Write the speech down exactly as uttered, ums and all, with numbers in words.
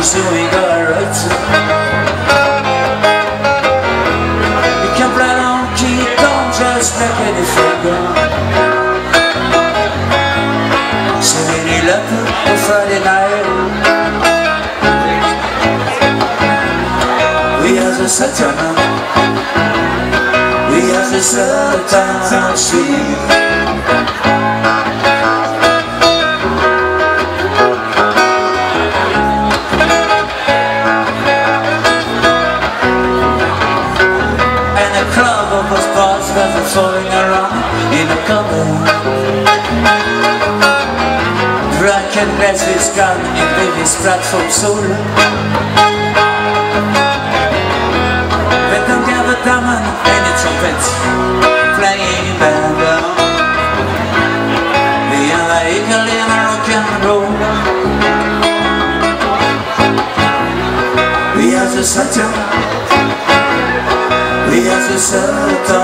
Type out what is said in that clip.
He's doing alright. You can play on key, don't just make any finger. Singing eleven on Friday night. We are the Satan. We are the Satan Street. Falling around in a cover. Drunk and restless gun in Vivi's platform soul. They don't have a diamond and a trumpet playing band down. The illegal in a rock and roll. We are the Satan. We are the Satan.